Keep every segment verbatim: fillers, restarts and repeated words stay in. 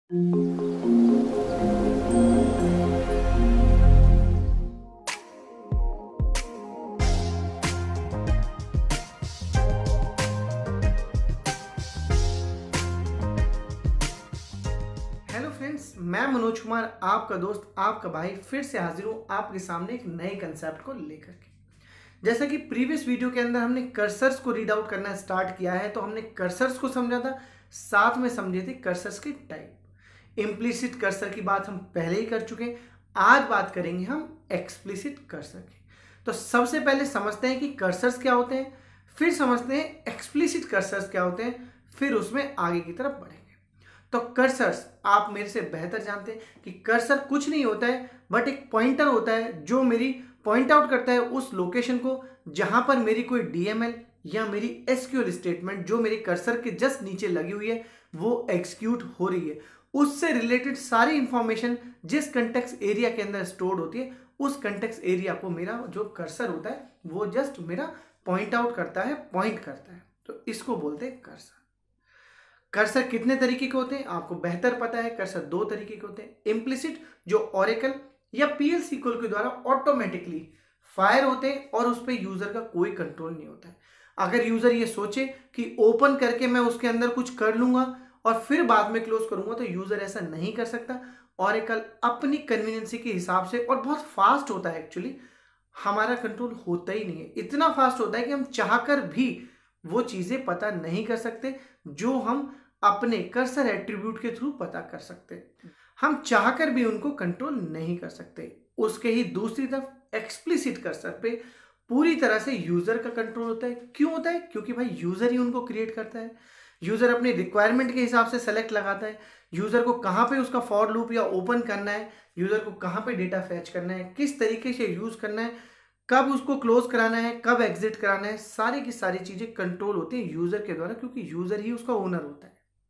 Hello friends, मैं मनोज कुमार, आपका दोस्त, आपका भाई, फिर से हाजिर हूँ आपके सामने एक नए कंसेप्ट को लेकर के। जैसा कि प्रीवियस वीडियो के अंदर हमने कर्सर्स को रीड आउट करना स्टार्ट किया है, तो हमने कर्सर्स को समझा था, साथ में समझे थे कर्सर्स के टाइप। इम्प्लिसिट कर्सर की बात हम पहले ही कर चुके हैं। आज बात करेंगे हम एक्सप्लिसिट कर्सर की। तो सबसे पहले समझते हैं कि कर्सर्स क्या होते हैं, फिर समझते हैं एक्सप्लिसिट कर्सर्स क्या होते हैं, फिर उसमें आगे की तरफ बढ़ेंगे। तो कर्सर्स आप मेरे से बेहतर जानते हैं कि कर्सर कुछ नहीं होता है बट एक पॉइंटर होता है जो मेरी पॉइंट आउट करता है उस लोकेशन को जहां पर मेरी कोई डीएमएल या मेरी एसक्यूएल स्टेटमेंट जो मेरे कर्सर के जस्ट नीचे लगी हुई है वो एग्जीक्यूट हो रही है। उससे रिलेटेड सारी इंफॉर्मेशन जिस कंटेक्स्ट एरिया के अंदर स्टोर्ड होती है उस कंटेक्स्ट एरिया को मेरा जो कर्सर होता है वो जस्ट मेरा पॉइंट आउट करता है, पॉइंट करता है। तो इसको बोलते हैं कर्सर। कर्सर कितने तरीके के होते हैं आपको बेहतर पता है। कर्सर दो तरीके के होते हैं, इम्प्लिसिट जो ओरेकल या पीएल सीक्वल के द्वारा ऑटोमेटिकली फायर होते हैं और उस पर यूजर का कोई कंट्रोल नहीं होता है। अगर यूजर ये सोचे कि ओपन करके मैं उसके अंदर कुछ कर लूंगा और फिर बाद में क्लोज करूंगा तो यूजर ऐसा नहीं कर सकता। ओरेकल अपनी कन्वीनियंसी के हिसाब से और बहुत फास्ट होता है, एक्चुअली हमारा कंट्रोल होता ही नहीं है। इतना फास्ट होता है कि हम चाहकर भी वो चीजें पता नहीं कर सकते जो हम अपने कर्सर एट्रीब्यूट के थ्रू पता कर सकते। हम चाहकर भी उनको कंट्रोल नहीं कर सकते। उसके ही दूसरी तरफ एक्सप्लिसिट कर्सर पे पूरी तरह से यूजर का कंट्रोल होता है। क्यों होता है? क्योंकि भाई यूजर ही उनको क्रिएट करता है। यूजर अपनी रिक्वायरमेंट के हिसाब से सेलेक्ट लगाता है। यूजर को कहाँ पे उसका फॉर लूप या ओपन करना है, यूजर को कहाँ पे डेटा फैच करना है, किस तरीके से यूज करना है, कब उसको क्लोज कराना है, कब एग्जिट कराना है, सारी की सारी चीजें कंट्रोल होती है यूजर के द्वारा, क्योंकि यूजर ही उसका ओनर होता है।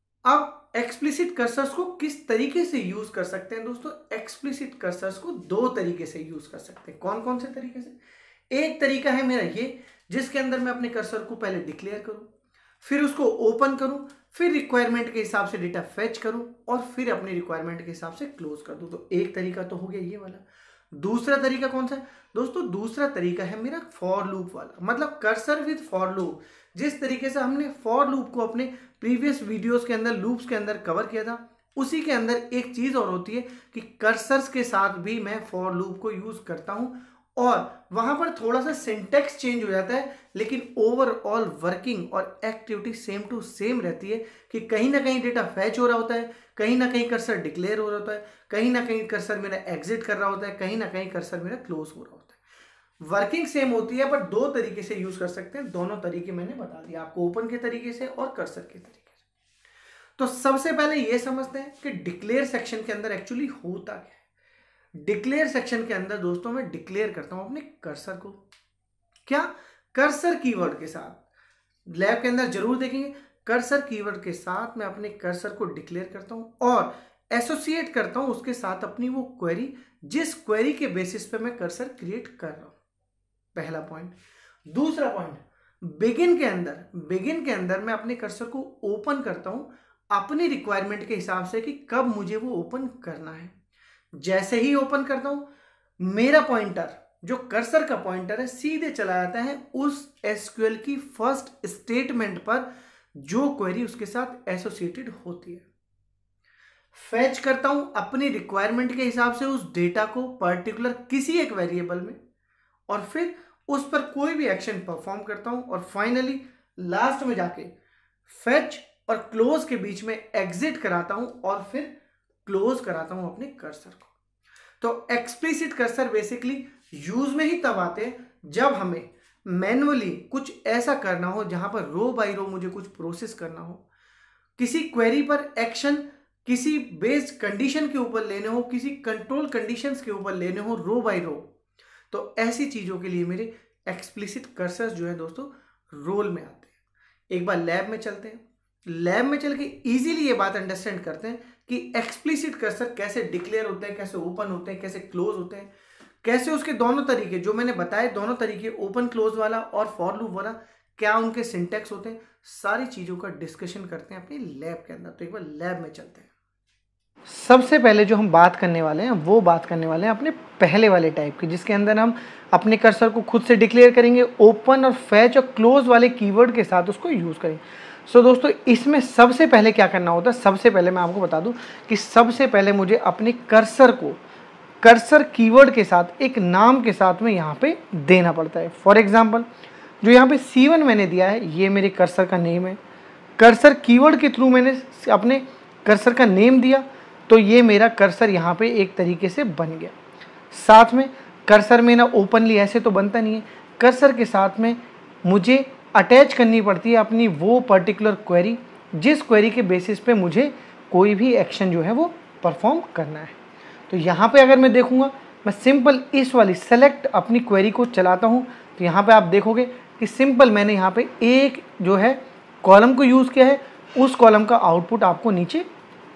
अब एक्सप्लिसिट कर्सर्स को किस तरीके से यूज कर सकते हैं दोस्तों? एक्सप्लिसिट कर्सर्स को दो तरीके से यूज कर सकते हैं। कौन कौन से तरीके से? एक तरीका है मेरा ये, जिसके अंदर मैं अपने कर्सर को पहले डिक्लेयर करूं, फिर उसको ओपन करूं, फिर रिक्वायरमेंट के हिसाब से डेटा फेच करूं और फिर अपनी रिक्वायरमेंट के हिसाब से क्लोज कर दूं। तो एक तरीका तो हो गया ये वाला। दूसरा तरीका कौन सा है दोस्तों? दूसरा तरीका है मेरा फॉर लूप वाला, मतलब कर्सर विद फॉर लूप। जिस तरीके से हमने फॉर लूप को अपने प्रीवियस वीडियोस के अंदर लूप्स के अंदर कवर किया था, उसी के अंदर एक चीज और होती है कि कर्सर्स के साथ भी मैं फॉर लूप को यूज करता हूं और वहां पर थोड़ा सा सिंटेक्स चेंज हो जाता है, लेकिन ओवरऑल वर्किंग और एक्टिविटी सेम टू सेम रहती है कि कहीं ना कहीं डेटा फैच हो रहा होता है, कहीं ना कहीं कर्सर डिक्लेयर हो रहा होता है, कहीं ना कहीं कर्सर मेरा एग्जिट कर रहा होता है, कहीं ना कहीं कर्सर मेरा क्लोज हो रहा होता है। वर्किंग सेम होती है, बट दो तरीके से यूज कर सकते हैं। दोनों तरीके मैंने बता दिया आपको, ओपन के तरीके से और कर्सर के तरीके से। तो सबसे पहले यह समझते हैं कि डिक्लेयर सेक्शन के अंदर एक्चुअली होता क्या है। डिक्लेयर सेक्शन के अंदर दोस्तों मैं डिक्लेयर करता हूं अपने कर्सर को। क्या? कर्सर कीवर्ड के साथ। लैब के अंदर जरूर देखेंगे, कर्सर कीवर्ड के साथ मैं अपने कर्सर को डिक्लेयर करता हूं और एसोसिएट करता हूं उसके साथ अपनी वो क्वेरी जिस क्वेरी के बेसिस पे मैं कर्सर क्रिएट कर रहा हूं। पहला पॉइंट। दूसरा पॉइंट, बिगिन के अंदर बिगिन के अंदर मैं अपने कर्सर को ओपन करता हूं अपनी रिक्वायरमेंट के हिसाब से कि कब मुझे वो ओपन करना है। जैसे ही ओपन करता हूं मेरा पॉइंटर, जो कर्सर का पॉइंटर है, सीधे चला जाता है उस एसक्यूएल की फर्स्ट स्टेटमेंट पर जो क्वेरी उसके साथ एसोसिएटेड होती है। फैच करता हूं अपनी रिक्वायरमेंट के हिसाब से उस डेटा को पर्टिकुलर किसी एक वेरिएबल में और फिर उस पर कोई भी एक्शन परफॉर्म करता हूं और फाइनली लास्ट में जाके फेच और क्लोज के बीच में एग्जिट कराता हूं और फिर क्लोज कराता हूं अपने कर्सर को। तो एक्सप्लिसिट कर्सर बेसिकली यूज में ही तब आते हैं जब हमें मैन्युअली कुछ ऐसा करना हो जहां पर रो बाय रो मुझे कुछ प्रोसेस करना हो, किसी क्वेरी पर एक्शन किसी बेस्ड कंडीशन के ऊपर लेने हो, किसी कंट्रोल कंडीशंस के ऊपर लेने हो रो बाय रो। तो ऐसी चीजों के लिए मेरे एक्सप्लिसिट कर्सर्स जो है दोस्तों रोल में आते हैं। एक बार लैब में चलते हैं। लैब में चल के इजीली ये बात अंडरस्टैंड करते हैं कि एक्सप्लिसिट कर्सर कैसे डिक्लेयर होते हैं, कैसे ओपन होते हैं, कैसे क्लोज होते हैं, कैसे उसके दोनों तरीके जो मैंने बताए, दोनों तरीके ओपन क्लोज वाला और फॉर लूप वाला, क्या उनके सिंटेक्स होते हैं, सारी चीजों का डिस्कशन करते हैं अपनी लैब के अंदर। तो एक बार लैब में चलते हैं। सबसे पहले जो हम बात करने वाले हैं वो बात करने वाले हैं अपने पहले वाले टाइप की, जिसके अंदर हम अपने कर्सर को खुद से डिक्लेयर करेंगे, ओपन और फैच और क्लोज वाले कीवर्ड के साथ उसको यूज़ करेंगे। सो so, दोस्तों इसमें सबसे पहले क्या करना होता है, सबसे पहले मैं आपको बता दूं कि सबसे पहले मुझे अपने कर्सर को कर्सर कीवर्ड के साथ एक नाम के साथ में यहाँ पे देना पड़ता है। फॉर एग्जांपल जो यहाँ पे सी वन मैंने दिया है ये मेरे कर्सर का नेम है। कर्सर कीवर्ड के थ्रू मैंने अपने कर्सर का नेम दिया तो ये मेरा कर्सर यहाँ पे एक तरीके से बन गया। साथ में कर्सर में ना ओपनली ऐसे तो बनता नहीं है, कर्सर के साथ में मुझे अटैच करनी पड़ती है अपनी वो पर्टिकुलर क्वेरी जिस क्वेरी के बेसिस पे मुझे कोई भी एक्शन जो है वो परफॉर्म करना है। तो यहाँ पे अगर मैं देखूँगा, मैं सिंपल इस वाली सेलेक्ट अपनी क्वेरी को चलाता हूँ तो यहाँ पे आप देखोगे कि सिंपल मैंने यहाँ पे एक जो है कॉलम को यूज़ किया है, उस कॉलम का आउटपुट आपको नीचे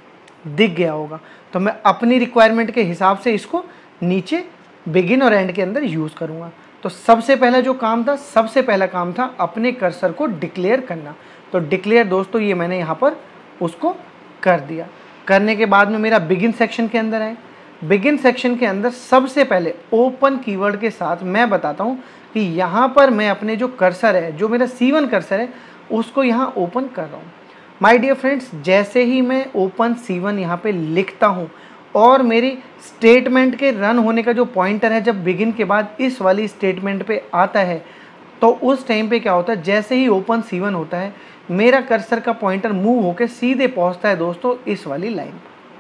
दिख गया होगा। तो मैं अपनी रिक्वायरमेंट के हिसाब से इसको नीचे बिगिन और एंड के अंदर यूज़ करूँगा। तो सबसे पहला जो काम था, सबसे पहला काम था अपने कर्सर को डिक्लेयर करना। तो डिक्लेयर दोस्तों ये मैंने यहाँ पर उसको कर दिया। करने के बाद में मेरा बिगिन सेक्शन के अंदर है। बिगिन सेक्शन के अंदर सबसे पहले ओपन कीवर्ड के साथ मैं बताता हूँ कि यहाँ पर मैं अपने जो कर्सर है, जो मेरा सी वन कर्सर है, उसको यहाँ ओपन कर रहा हूँ। माय डियर फ्रेंड्स, जैसे ही मैं ओपन सी वन यहाँ पे लिखता हूँ और मेरी स्टेटमेंट के रन होने का जो पॉइंटर है जब बिगिन के बाद इस वाली स्टेटमेंट पे आता है तो उस टाइम पे क्या होता है, जैसे ही ओपन सी वन होता है मेरा कर्सर का पॉइंटर मूव होकर सीधे पहुँचता है दोस्तों इस वाली लाइन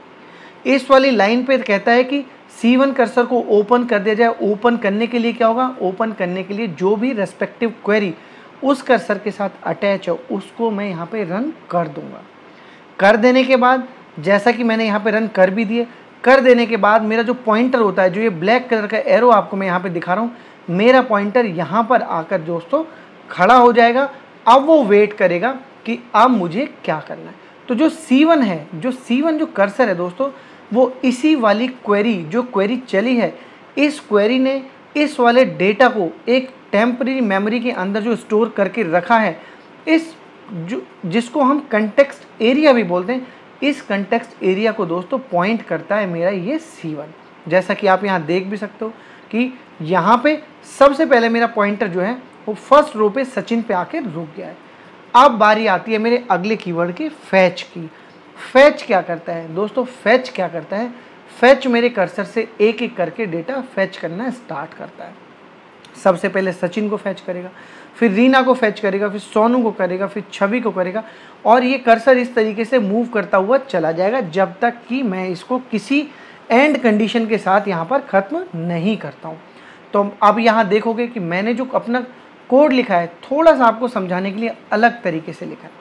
पे। इस वाली लाइन पे कहता है कि सी वन कर्सर को ओपन कर दिया जाए। ओपन करने के लिए क्या होगा, ओपन करने के लिए जो भी रेस्पेक्टिव क्वेरी उस कर्सर के साथ अटैच हो उसको मैं यहाँ पे रन कर दूंगा। कर देने के बाद जैसा कि मैंने यहाँ पे रन कर भी दिए, कर देने के बाद मेरा जो पॉइंटर होता है, जो ये ब्लैक कलर का एरो आपको मैं यहाँ पे दिखा रहा हूँ, मेरा पॉइंटर यहाँ पर आकर दोस्तों खड़ा हो जाएगा। अब वो वेट करेगा कि अब मुझे क्या करना है। तो जो सी वन है, जो सी वन जो कर्सर है दोस्तों, वो इसी वाली क्वेरी, जो क्वेरी चली है, इस क्वेरी ने इस वाले डेटा को एक टेम्परेरी मेमोरी के अंदर जो स्टोर करके रखा है, इस जो जिसको हम कंटेक्स्ट एरिया भी बोलते हैं, इस कंटेक्स्ट एरिया को दोस्तों पॉइंट करता है मेरा ये सी वन। जैसा कि आप यहाँ देख भी सकते हो कि यहाँ पे सबसे पहले मेरा पॉइंटर जो है वो फर्स्ट रो पे सचिन पे आके रुक गया है। अब बारी आती है मेरे अगले कीवर्ड की, फैच की। फैच क्या करता है दोस्तों, फैच क्या करता है, फैच मेरे कर्सर से एक एक करके डेटा फैच करना स्टार्ट करता है। सबसे पहले सचिन को फैच करेगा, फिर रीना को फैच करेगा, फिर सोनू को करेगा, फिर छवि को करेगा, और ये कर्सर इस तरीके से मूव करता हुआ चला जाएगा जब तक कि मैं इसको किसी एंड कंडीशन के साथ यहाँ पर ख़त्म नहीं करता हूँ। तो अब यहाँ देखोगे कि मैंने जो अपना कोड लिखा है थोड़ा सा आपको समझाने के लिए अलग तरीके से लिखा है।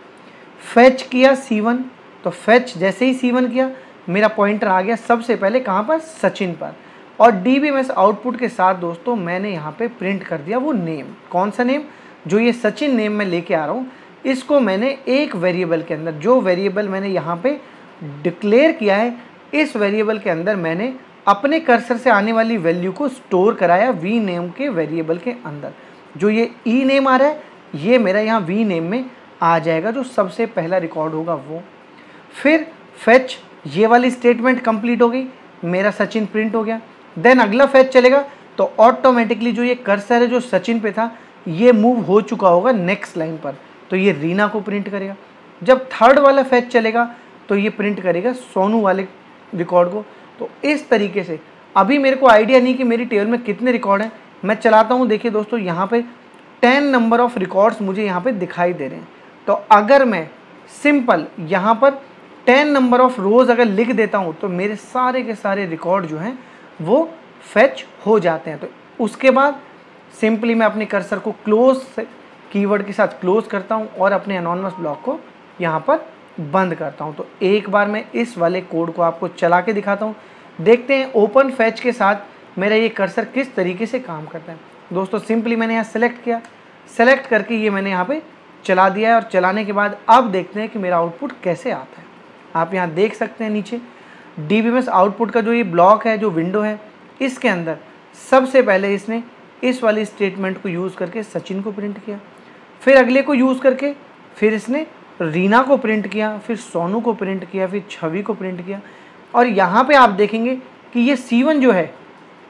फैच किया सी वन, तो फैच जैसे ही सी वन किया मेरा पॉइंटर आ गया सबसे पहले कहाँ पर, सचिन पर, और D B M S output के साथ दोस्तों मैंने यहाँ पे प्रिंट कर दिया वो नेम। कौन सा नेम, जो ये सचिन नेम मैं लेके आ रहा हूँ, इसको मैंने एक वेरिएबल के अंदर, जो वेरिएबल मैंने यहाँ पे डिक्लेयर किया है, इस वेरिएबल के अंदर मैंने अपने कर्सर से आने वाली वैल्यू को स्टोर कराया वी नेम के वेरिएबल के अंदर। जो ये ई नेम आ रहा है ये मेरा यहाँ वी नेम में आ जाएगा, जो सबसे पहला रिकॉर्ड होगा वो। फिर फैच ये वाली स्टेटमेंट कंप्लीट हो गई, मेरा सचिन प्रिंट हो गया। देन अगला फैच चलेगा तो ऑटोमेटिकली जो ये कर्सर है जो सचिन पे था ये मूव हो चुका होगा नेक्स्ट लाइन पर, तो ये रीना को प्रिंट करेगा। जब थर्ड वाला फैच चलेगा तो ये प्रिंट करेगा सोनू वाले रिकॉर्ड को। तो इस तरीके से अभी मेरे को आइडिया नहीं कि मेरी टेबल में कितने रिकॉर्ड हैं, मैं चलाता हूँ। देखिए दोस्तों यहाँ पे टेन नंबर ऑफ रिकॉर्ड्स मुझे यहाँ पे दिखाई दे रहे हैं। तो अगर मैं सिंपल यहाँ पर टेन नंबर ऑफ रोज़ अगर लिख देता हूँ तो मेरे सारे के सारे रिकॉर्ड जो हैं वो फैच हो जाते हैं। तो उसके बाद सिंपली मैं अपने कर्सर को क्लोज कीवर्ड के साथ क्लोज करता हूँ और अपने एनोनिमस ब्लॉक को यहाँ पर बंद करता हूँ। तो एक बार मैं इस वाले कोड को आपको चला के दिखाता हूँ, देखते हैं ओपन फैच के साथ मेरा ये कर्सर किस तरीके से काम करता है। दोस्तों सिंपली मैंने यहाँ सेलेक्ट किया, सेलेक्ट करके ये मैंने यहाँ पे चला दिया है, और चलाने के बाद अब देखते हैं कि मेरा आउटपुट कैसे आता है। आप यहाँ देख सकते हैं नीचे D B M S output का जो ये ब्लॉक है, जो विंडो है, इसके अंदर सबसे पहले इसने इस वाली स्टेटमेंट को यूज़ करके सचिन को प्रिंट किया, फिर अगले को यूज़ करके फिर इसने रीना को प्रिंट किया, फिर सोनू को प्रिंट किया, फिर छवि को प्रिंट किया, और यहाँ पे आप देखेंगे कि ये सी वन जो है,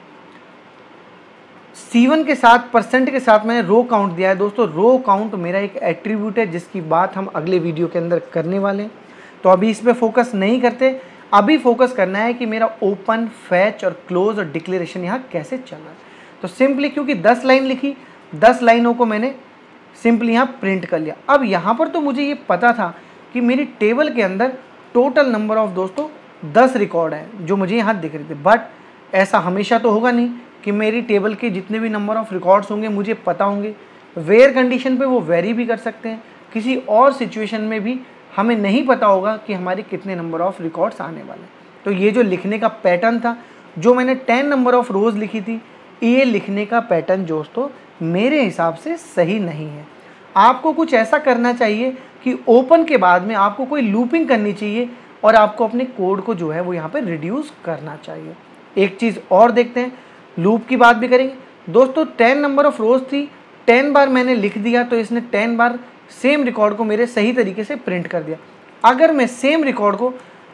सी वन के साथ परसेंट के साथ मैंने रो काउंट दिया है दोस्तों। रो काउंट मेरा एक एट्रीब्यूट है जिसकी बात हम अगले वीडियो के अंदर करने वाले हैं, तो अभी इस पर फोकस नहीं करते। अभी फोकस करना है कि मेरा ओपन, फैच और क्लोज और डिक्लेरेशन यहाँ कैसे चल रहा है। तो सिंपली क्योंकि दस लाइन लिखी, दस लाइनों को मैंने सिंपली यहाँ प्रिंट कर लिया। अब यहाँ पर तो मुझे ये पता था कि मेरी टेबल के अंदर टोटल नंबर ऑफ दोस्तों दस रिकॉर्ड है जो मुझे यहाँ दिख रहे थे, बट ऐसा हमेशा तो होगा नहीं कि मेरी टेबल के जितने भी नंबर ऑफ रिकॉर्ड्स होंगे मुझे पता होंगे। वेयर कंडीशन पे वो वेरी भी कर सकते हैं, किसी और सिचुएशन में भी हमें नहीं पता होगा कि हमारे कितने नंबर ऑफ रिकॉर्ड्स आने वाले हैं। तो ये जो लिखने का पैटर्न था, जो मैंने टेन नंबर ऑफ रोज़ लिखी थी, ये लिखने का पैटर्न दोस्तों मेरे हिसाब से सही नहीं है। आपको कुछ ऐसा करना चाहिए कि ओपन के बाद में आपको कोई लूपिंग करनी चाहिए और आपको अपने कोड को जो है वो यहाँ पर रिड्यूस करना चाहिए। एक चीज़ और देखते हैं, लूप की बात भी करेंगे दोस्तों। टेन नंबर ऑफ रोज़ थी, टेन बार मैंने लिख दिया तो इसने टेन बार सेम रिकॉर्ड को मेरे सही तरीके से प्रिंट कर दिया। अगर मैं सेम रिकॉर्ड को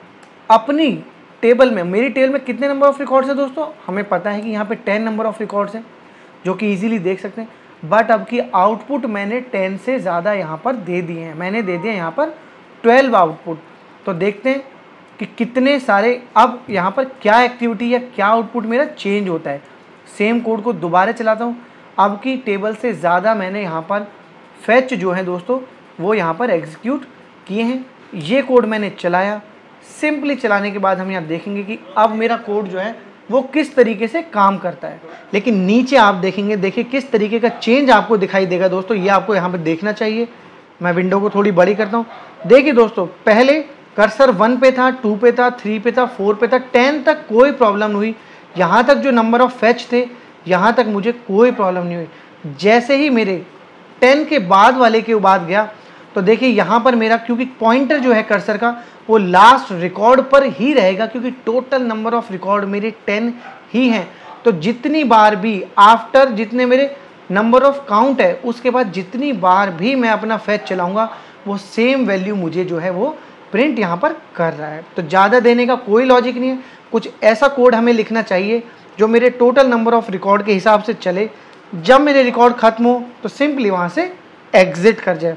अपनी टेबल में, मेरी टेबल में कितने नंबर ऑफ रिकॉर्ड्स हैं दोस्तों, हमें पता है कि यहाँ पे टेन नंबर ऑफ रिकॉर्ड्स हैं जो कि इजीली देख सकते हैं, बट अब की आउटपुट मैंने टेन से ज़्यादा यहाँ पर दे दिए हैं। मैंने दे दिया यहाँ पर ट्वेल्व आउटपुट। तो देखते हैं कि कितने सारे, अब यहाँ पर क्या एक्टिविटी या क्या आउटपुट मेरा चेंज होता है। सेम कोड को दोबारा चलाता हूँ, अब की टेबल से ज़्यादा मैंने यहाँ पर फैच जो है दोस्तों वो यहाँ पर एग्जीक्यूट किए हैं। ये कोड मैंने चलाया, सिंपली चलाने के बाद हम यहाँ देखेंगे कि अब मेरा कोड जो है वो किस तरीके से काम करता है। लेकिन नीचे आप देखेंगे, देखिए किस तरीके का चेंज आपको दिखाई देगा दोस्तों, ये आपको यहाँ पर देखना चाहिए। मैं विंडो को थोड़ी बड़ी करता हूँ। देखिए दोस्तों, पहले कर्सर वन पे था, टू पे था, थ्री पे था, फोर पे था, टेन तक कोई प्रॉब्लम नहीं हुई। यहाँ तक जो नंबर ऑफ फैच थे यहाँ तक मुझे कोई प्रॉब्लम नहीं हुई। जैसे ही मेरे टेन के बाद वाले के बाद गया तो देखिए यहाँ पर मेरा, क्योंकि पॉइंटर जो है कर्सर का वो लास्ट रिकॉर्ड पर ही रहेगा, क्योंकि टोटल नंबर ऑफ रिकॉर्ड मेरे टेन ही हैं। तो जितनी बार भी आफ्टर जितने मेरे नंबर ऑफ काउंट है उसके बाद जितनी बार भी मैं अपना फैच चलाऊंगा वो सेम वैल्यू मुझे जो है वो प्रिंट यहाँ पर कर रहा है। तो ज़्यादा देने का कोई लॉजिक नहीं है। कुछ ऐसा कोड हमें लिखना चाहिए जो मेरे टोटल नंबर ऑफ रिकॉर्ड के हिसाब से चले। जब मेरे रिकॉर्ड ख़त्म हो तो सिंपली वहाँ से एग्जिट कर जाए।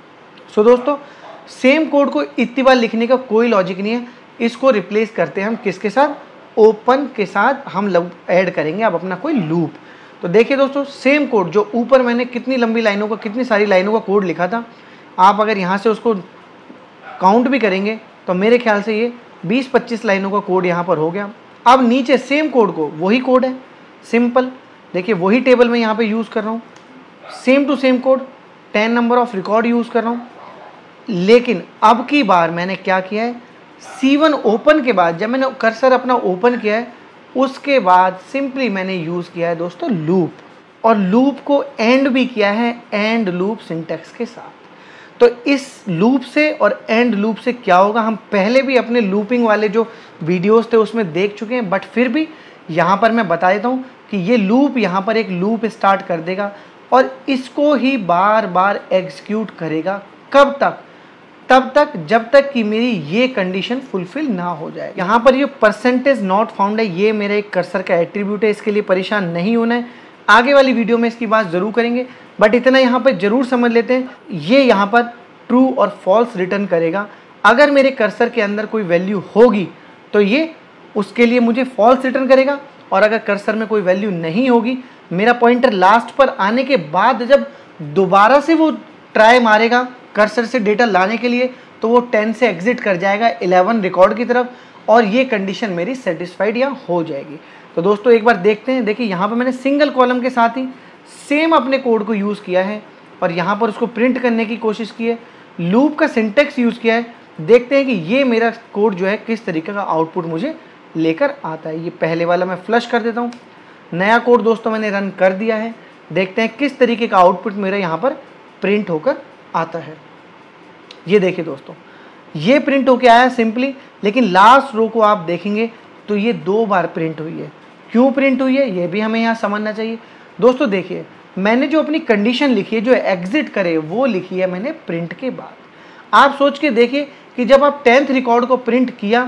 सो so, दोस्तों सेम कोड को इतनी बार लिखने का कोई लॉजिक नहीं है। इसको रिप्लेस करते हैं हम किसके साथ, ओपन के साथ हम ऐड करेंगे अब अपना कोई लूप। तो देखिए दोस्तों, सेम कोड जो ऊपर मैंने कितनी लंबी लाइनों का, कितनी सारी लाइनों का कोड लिखा था, आप अगर यहाँ से उसको काउंट भी करेंगे तो मेरे ख्याल से ये बीस पच्चीस लाइनों का कोड यहाँ पर हो गया। अब नीचे सेम कोड को, वही कोड है सिंपल, देखिए वही टेबल में यहाँ पे यूज़ कर रहा हूँ, same to same code, ten number of record use कर रहा हूँ। लेकिन अब की बार मैंने क्या किया है, सी वन ओपन के बाद जब मैंने कर्सर अपना ओपन किया है उसके बाद सिंपली मैंने यूज़ किया है दोस्तों लूप, और लूप को एंड भी किया है एंड लूप सिंटैक्स के साथ। तो इस लूप से और एंड लूप से क्या होगा, हम पहले भी अपने लूपिंग वाले जो वीडियोस थे उसमें देख चुके हैं, बट फिर भी यहाँ पर मैं बता देता हूँ कि ये लूप यहाँ पर एक लूप स्टार्ट कर देगा और इसको ही बार बार एग्जीक्यूट करेगा। कब तक, तब तक जब तक कि मेरी ये कंडीशन फुलफिल ना हो जाए। यहाँ पर ये परसेंटेज नॉट फाउंड है, ये मेरा एक कर्सर का एट्रीब्यूट है, इसके लिए परेशान नहीं होना है। आगे वाली वीडियो में इसकी बात ज़रूर करेंगे, बट इतना यहाँ पर ज़रूर समझ लेते हैं, ये यहाँ पर ट्रू और फॉल्स रिटर्न करेगा। अगर मेरे कर्सर के अंदर कोई वैल्यू होगी तो ये उसके लिए मुझे फॉल्स रिटर्न करेगा, और अगर कर्सर में कोई वैल्यू नहीं होगी, मेरा पॉइंटर लास्ट पर आने के बाद जब दोबारा से वो ट्राई मारेगा कर्सर से डेटा लाने के लिए, तो वो टेन से एग्जिट कर जाएगा इलेवन रिकॉर्ड की तरफ, और ये कंडीशन मेरी सेटिस्फाइड यहाँ हो जाएगी। तो दोस्तों एक बार देखते हैं, देखिए यहाँ पर मैंने सिंगल कॉलम के साथ ही सेम अपने कोड को यूज़ किया है और यहाँ पर उसको प्रिंट करने की कोशिश की है, लूप का सिंटेक्स यूज़ किया है। देखते हैं कि ये मेरा कोड जो है किस तरीके का आउटपुट मुझे लेकर आता है। ये पहले वाला मैं फ्लश कर देता हूँ, नया कोड दोस्तों मैंने रन कर दिया है। देखते हैं किस तरीके का आउटपुट मेरा यहाँ पर प्रिंट होकर आता है। ये देखिए दोस्तों, ये प्रिंट होकर आया सिंपली, लेकिन लास्ट रो को आप देखेंगे तो ये दो बार प्रिंट हुई है। क्यों प्रिंट हुई है ये भी हमें यहाँ समझना चाहिए। दोस्तों देखिए, मैंने जो अपनी कंडीशन लिखी है जो एग्जिट करे वो लिखी है मैंने प्रिंट के बाद। आप सोच के देखिए कि जब आप टेंथ रिकॉर्ड को प्रिंट किया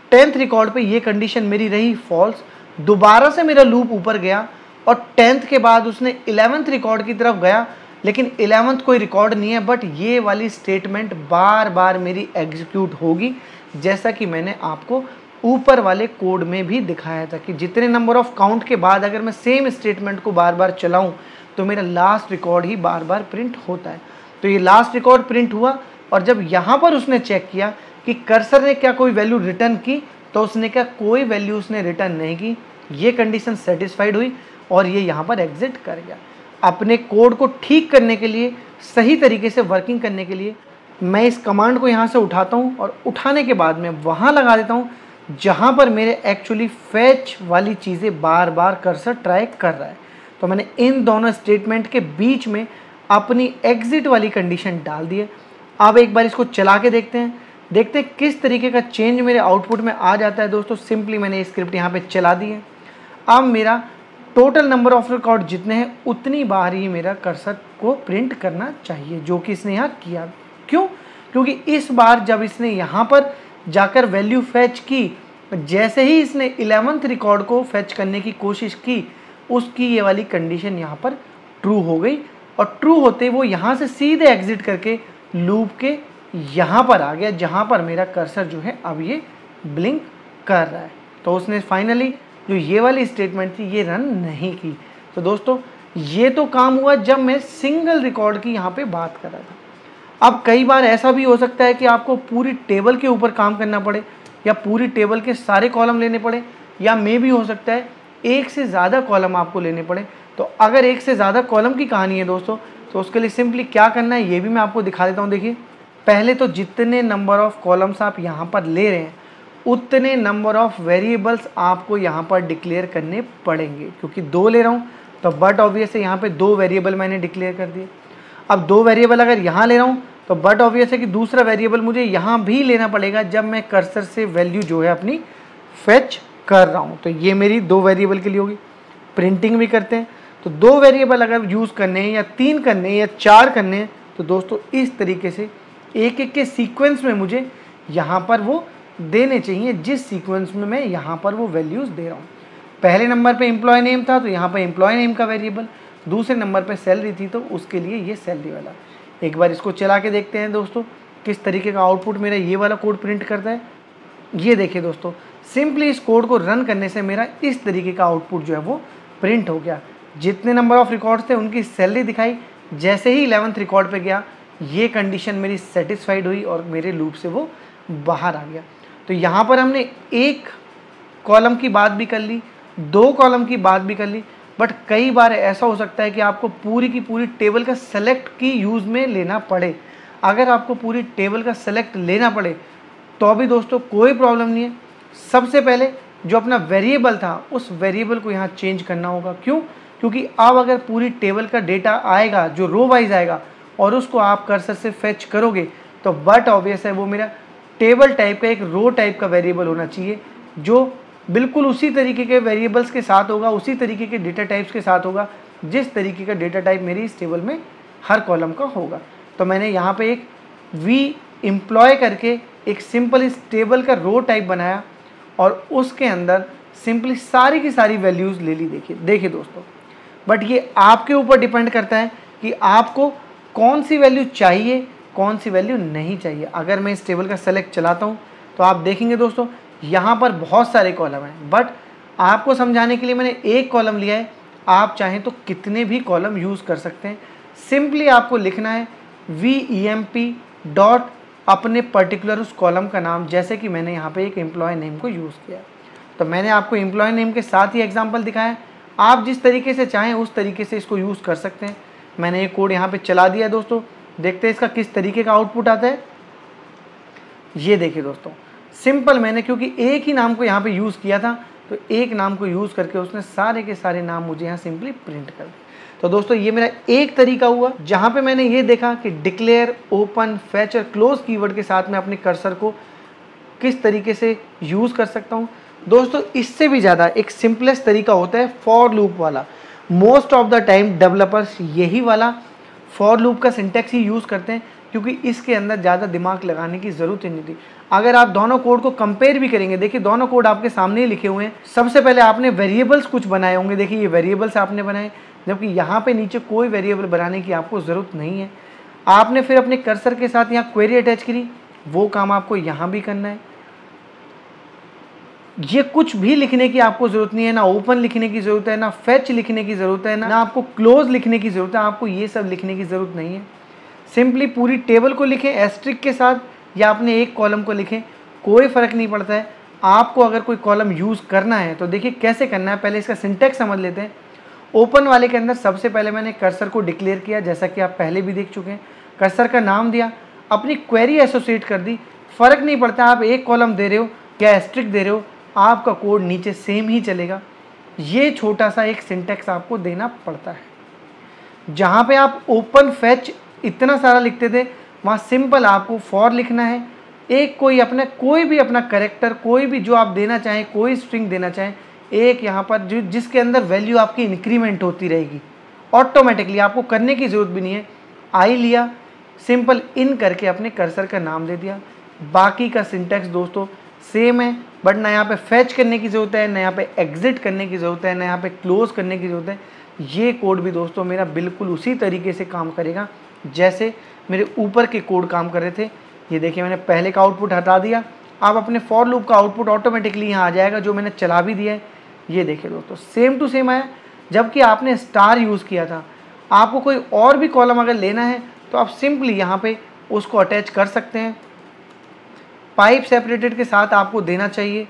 टेंथ रिकॉर्ड पे ये कंडीशन मेरी रही फॉल्स। दोबारा से मेरा लूप ऊपर गया और टेंथ के बाद उसने इलेवेंथ रिकॉर्ड की तरफ गया, लेकिन इलेवेंथ कोई रिकॉर्ड नहीं है, बट ये वाली स्टेटमेंट बार बार मेरी एग्जीक्यूट होगी, जैसा कि मैंने आपको ऊपर वाले कोड में भी दिखाया था कि जितने नंबर ऑफ काउंट के बाद अगर मैं सेम स्टेटमेंट को बार बार चलाऊं तो मेरा लास्ट रिकॉर्ड ही बार बार प्रिंट होता है। तो ये लास्ट रिकॉर्ड प्रिंट हुआ और जब यहाँ पर उसने चेक किया कि कर्सर ने क्या कोई वैल्यू रिटर्न की, तो उसने क्या कोई वैल्यू उसने रिटर्न नहीं की। ये कंडीशन सेटिस्फाइड हुई और ये यहाँ पर एग्जिट कर गया। अपने कोड को ठीक करने के लिए, सही तरीके से वर्किंग करने के लिए मैं इस कमांड को यहाँ से उठाता हूँ और उठाने के बाद मैं वहाँ लगा देता हूँ जहाँ पर मेरे एक्चुअली फैच वाली चीज़ें बार बार कर्सर ट्राई कर रहा है। तो मैंने इन दोनों स्टेटमेंट के बीच में अपनी एग्जिट वाली कंडीशन डाल दी है। अब एक बार इसको चला के देखते हैं, देखते हैं किस तरीके का चेंज मेरे आउटपुट में आ जाता है। दोस्तों सिंपली मैंने स्क्रिप्ट यहाँ पे चला दी है। अब मेरा टोटल नंबर ऑफ रिकॉर्ड जितने हैं उतनी बार ही मेरा कर्सर को प्रिंट करना चाहिए, जो कि इसने यहाँ किया। क्यों? क्योंकि इस बार जब इसने यहाँ पर जाकर वैल्यू फैच की, जैसे ही इसने इलेवेंथ रिकॉर्ड को फैच करने की कोशिश की, उसकी ये वाली कंडीशन यहाँ पर ट्रू हो गई और ट्रू होते वो यहाँ से सीधे एग्जिट करके लूप के यहाँ पर आ गया, जहाँ पर मेरा कर्सर जो है अब ये ब्लिंक कर रहा है। तो उसने फाइनली जो ये वाली स्टेटमेंट थी ये रन नहीं की। तो दोस्तों ये तो काम हुआ जब मैं सिंगल रिकॉर्ड की यहाँ पे बात कर रहा था। अब कई बार ऐसा भी हो सकता है कि आपको पूरी टेबल के ऊपर काम करना पड़े या पूरी टेबल के सारे कॉलम लेने पड़े, या मे भी हो सकता है एक से ज़्यादा कॉलम आपको लेने पड़े। तो अगर एक से ज़्यादा कॉलम की कहानी है दोस्तों, तो उसके लिए सिंपली क्या करना है ये भी मैं आपको दिखा देता हूँ। देखिए, पहले तो जितने नंबर ऑफ कॉलम्स आप यहाँ पर ले रहे हैं उतने नंबर ऑफ वेरिएबल्स आपको यहाँ पर डिक्लेयर करने पड़ेंगे। क्योंकि दो ले रहा हूँ तो बट ऑब्वियस है यहाँ पे दो वेरिएबल मैंने डिक्लेयर कर दिए। अब दो वेरिएबल अगर यहाँ ले रहा हूँ तो बट ऑब्वियस है कि दूसरा वेरिएबल मुझे यहाँ भी लेना पड़ेगा जब मैं कर्सर से वैल्यू जो है अपनी फेच कर रहा हूँ। तो ये मेरी दो वेरिएबल के लिए होगी। प्रिंटिंग भी करते हैं तो दो वेरिएबल अगर यूज़ करने हैं या तीन करने हैं या चार करने हैं, तो दोस्तों इस तरीके से एक एक के सीक्वेंस में मुझे यहाँ पर वो देने चाहिए, जिस सीक्वेंस में मैं यहाँ पर वो वैल्यूज़ दे रहा हूँ। पहले नंबर पे एम्प्लॉय नेम था तो यहाँ पर एम्प्लॉय नेम का वेरिएबल, दूसरे नंबर पे सैलरी थी तो उसके लिए ये सैलरी वाला। एक बार इसको चला के देखते हैं दोस्तों किस तरीके का आउटपुट मेरा ये वाला कोड प्रिंट करता है। ये देखिए दोस्तों, सिंपली इस कोड को रन करने से मेरा इस तरीके का आउटपुट जो है वो प्रिंट हो गया। जितने नंबर ऑफ रिकॉर्ड्स थे उनकी सैलरी दिखाई, जैसे ही इलेवेंथ रिकॉर्ड पे गया ये कंडीशन मेरी सेटिस्फाइड हुई और मेरे लूप से वो बाहर आ गया। तो यहाँ पर हमने एक कॉलम की बात भी कर ली, दो कॉलम की बात भी कर ली, बट कई बार ऐसा हो सकता है कि आपको पूरी की पूरी टेबल का सेलेक्ट की यूज़ में लेना पड़े। अगर आपको पूरी टेबल का सेलेक्ट लेना पड़े तो भी दोस्तों कोई प्रॉब्लम नहीं है। सबसे पहले जो अपना वेरिएबल था उस वेरिएबल को यहाँ चेंज करना होगा। क्यों? क्योंकि अब अगर पूरी टेबल का डेटा आएगा जो रो वाइज आएगा और उसको आप कर्सर से फेच करोगे तो बट ऑब्वियस है वो मेरा टेबल टाइप का एक रो टाइप का वेरिएबल होना चाहिए, जो बिल्कुल उसी तरीके के वेरिएबल्स के साथ होगा, उसी तरीके के डेटा टाइप्स के साथ होगा जिस तरीके का डेटा टाइप मेरी इस टेबल में हर कॉलम का होगा। तो मैंने यहाँ पे एक वी एम्प्लॉय करके एक सिंपल इस टेबल का रो टाइप बनाया और उसके अंदर सिंपली सारी की सारी वैल्यूज़ ले ली। देखिए देखिए दोस्तों, बट ये आपके ऊपर डिपेंड करता है कि आपको कौन सी वैल्यू चाहिए, कौन सी वैल्यू नहीं चाहिए। अगर मैं इस टेबल का सेलेक्ट चलाता हूँ तो आप देखेंगे दोस्तों यहाँ पर बहुत सारे कॉलम हैं, बट आपको समझाने के लिए मैंने एक कॉलम लिया है। आप चाहें तो कितने भी कॉलम यूज़ कर सकते हैं। सिंपली आपको लिखना है V E M P dot अपने पर्टिकुलर उस कॉलम का नाम, जैसे कि मैंने यहाँ पे एक एम्प्लॉय नेम को यूज़ किया। तो मैंने आपको एम्प्लॉय नेम के साथ ही एग्जांपल दिखाया, आप जिस तरीके से चाहें उस तरीके से इसको यूज़ कर सकते हैं। मैंने ये कोड यहाँ पे चला दिया है दोस्तों, देखते हैं इसका किस तरीके का आउटपुट आता है। ये देखिए दोस्तों, सिंपल मैंने क्योंकि एक ही नाम को यहाँ पे यूज़ किया था तो एक नाम को यूज़ करके उसने सारे के सारे नाम मुझे यहाँ सिंपली प्रिंट कर दिए। तो दोस्तों ये मेरा एक तरीका हुआ जहाँ पे मैंने ये देखा कि डिक्लेयर, ओपन, फैच और क्लोज कीवर्ड के साथ में अपने कर्सर को किस तरीके से यूज़ कर सकता हूँ। दोस्तों इससे भी ज़्यादा एक सिंपलेस्ट तरीका होता है फॉर लूप वाला। Most of the time developers यही वाला फॉर लूप का सिंटैक्स ही यूज़ करते हैं, क्योंकि इसके अंदर ज़्यादा दिमाग लगाने की ज़रूरत ही नहीं थी। अगर आप दोनों कोड को कंपेयर भी करेंगे, देखिए दोनों कोड आपके सामने ही लिखे हुए हैं। सबसे पहले आपने वेरिएबल्स कुछ बनाए होंगे, देखिए ये वेरिएबल्स आपने बनाए, जबकि यहाँ पे नीचे कोई वेरिएबल बनाने की आपको ज़रूरत नहीं है। आपने फिर अपने कर्सर के साथ यहाँ क्वेरी अटैच करी, वो काम आपको यहाँ भी करना है। ये कुछ भी लिखने की आपको ज़रूरत नहीं है, ना ओपन लिखने की ज़रूरत है, ना फेच लिखने की ज़रूरत है, ना आपको क्लोज लिखने की ज़रूरत है। आपको ये सब लिखने की ज़रूरत नहीं है। सिंपली पूरी टेबल को लिखें एस्ट्रिक के साथ, या अपने एक कॉलम को लिखें, कोई फ़र्क नहीं पड़ता है। आपको अगर कोई कॉलम यूज़ करना है तो देखिए कैसे करना है। पहले इसका सिंटैक्स समझ लेते हैं। ओपन वाले के अंदर सबसे पहले मैंने कर्सर को डिक्लेयर किया, जैसा कि आप पहले भी देख चुके हैं। कर्सर का नाम दिया, अपनी क्वेरी एसोसिएट कर दी। फ़र्क नहीं पड़ता आप एक कॉलम दे रहे हो या एस्ट्रिक दे रहे हो, आपका कोड नीचे सेम ही चलेगा। ये छोटा सा एक सिंटैक्स आपको देना पड़ता है। जहाँ पे आप ओपन फेच इतना सारा लिखते थे, वहाँ सिंपल आपको फॉर लिखना है। एक कोई अपना कोई भी अपना करेक्टर, कोई भी जो आप देना चाहें, कोई स्ट्रिंग देना चाहें, एक यहाँ पर जो जिसके अंदर वैल्यू आपकी इंक्रीमेंट होती रहेगी ऑटोमेटिकली, आपको करने की ज़रूरत भी नहीं है। आई लिया, सिंपल इन करके अपने कर्सर का नाम दे दिया। बाकी का सिंटैक्स दोस्तों सेम है, बट ना यहाँ पे फैच करने की ज़रूरत है, ना यहाँ पे एग्जिट करने की ज़रूरत है, ना यहाँ पे क्लोज करने की ज़रूरत है। ये कोड भी दोस्तों मेरा बिल्कुल उसी तरीके से काम करेगा जैसे मेरे ऊपर के कोड काम कर रहे थे। ये देखिए मैंने पहले का आउटपुट हटा दिया, अब अपने फॉर लूप का आउटपुट ऑटोमेटिकली यहाँ आ जाएगा, जो मैंने चला भी दिया है। ये देखिए दोस्तों सेम टू सेम आया, जबकि आपने स्टार यूज़ किया था। आपको कोई और भी कॉलम अगर लेना है तो आप सिंपली यहाँ पे उसको अटैच कर सकते हैं। पाइप सेपरेटेड के साथ आपको देना चाहिए,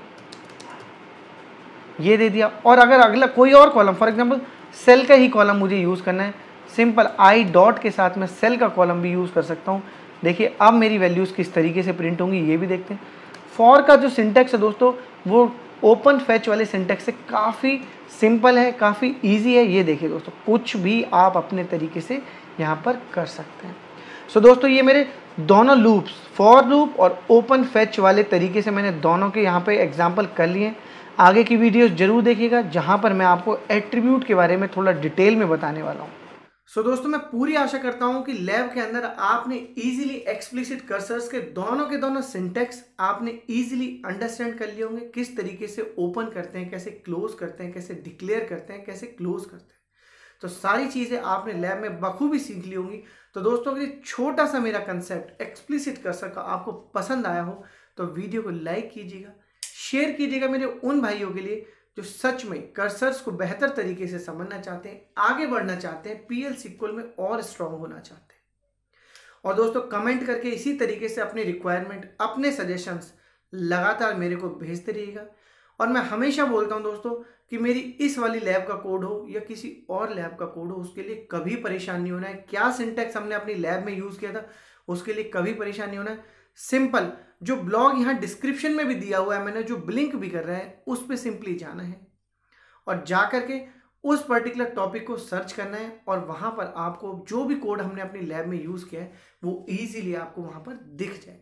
ये दे दिया। और अगर अगला कोई और कॉलम, फॉर एग्जांपल सेल का ही कॉलम मुझे यूज़ करना है, सिंपल आई डॉट के साथ मैं सेल का कॉलम भी यूज़ कर सकता हूँ। देखिए अब मेरी वैल्यूज़ किस तरीके से प्रिंट होंगी ये भी देखते हैं। फॉर का जो सिंटैक्स है दोस्तों वो ओपन फैच वाले सिंटैक्स से काफ़ी सिंपल है, काफ़ी ईजी है। ये देखिए दोस्तों कुछ भी आप अपने तरीके से यहाँ पर कर सकते हैं। सो so, दोस्तों ये मेरे दोनों लूप्स, फॉर लूप और ओपन फैच वाले तरीके से मैंने दोनों के यहाँ पे एग्जांपल कर लिए। आगे की वीडियोस जरूर देखिएगा जहाँ पर मैं आपको एट्रीब्यूट के बारे में थोड़ा डिटेल में बताने वाला हूँ। सो so, दोस्तों मैं पूरी आशा करता हूँ कि लैब के अंदर आपने इजीली एक्सप्लिसिट कर्सर्स के दोनों के दोनों सिंटैक्स आपने इजीली अंडरस्टैंड कर लिए होंगे। किस तरीके से ओपन करते हैं, कैसे क्लोज करते हैं, कैसे डिक्लेयर करते हैं, कैसे क्लोज करते हैं, तो सारी चीज़ें आपने लैब में बखूबी सीख ली होंगी। तो दोस्तों अगर छोटा सा मेरा कंसेप्ट एक्सप्लिसिट कर्सर का आपको पसंद आया हो तो वीडियो को लाइक कीजिएगा, शेयर कीजिएगा मेरे उन भाइयों के लिए जो सच में कर्सर्स को बेहतर तरीके से समझना चाहते हैं, आगे बढ़ना चाहते हैं, पीएल सीक्वल में और स्ट्रांग होना चाहते हैं। और दोस्तों कमेंट करके इसी तरीके से अपने रिक्वायरमेंट, अपने सजेशंस लगातार मेरे को भेजते रहिएगा। और मैं हमेशा बोलता हूं दोस्तों कि मेरी इस वाली लैब का कोड हो या किसी और लैब का कोड हो, उसके लिए कभी परेशान नहीं होना है। क्या सिंटैक्स हमने अपनी लैब में यूज़ किया था उसके लिए कभी परेशान नहीं होना है। सिंपल जो ब्लॉग यहाँ डिस्क्रिप्शन में भी दिया हुआ है, मैंने जो ब्लिंक भी कर रहा है, उस पर सिंपली जाना है और जा करके उस पर्टिकुलर टॉपिक को सर्च करना है और वहाँ पर आपको जो भी कोड हमने अपनी लैब में यूज़ किया है वो ईजिली आपको वहाँ पर दिख जाएगा।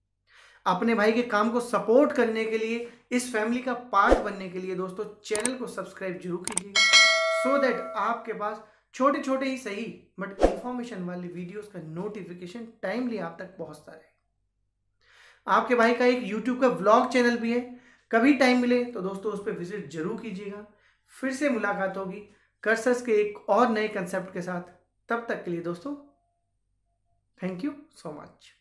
अपने भाई के काम को सपोर्ट करने के लिए, इस फैमिली का पार्ट बनने के लिए दोस्तों चैनल को सब्सक्राइब जरूर कीजिएगा, सो दैट आपके पास छोटे छोटे ही सही बट इंफॉर्मेशन वाली वीडियोस का नोटिफिकेशन टाइमली आप तक पहुंचता रहे। आपके भाई का एक यूट्यूब का व्लॉग चैनल भी है, कभी टाइम मिले तो दोस्तों उस पर विजिट जरूर कीजिएगा। फिर से मुलाकात होगी कर्सर्स के एक और नए कंसेप्ट के साथ। तब तक के लिए दोस्तों थैंक यू सो मच।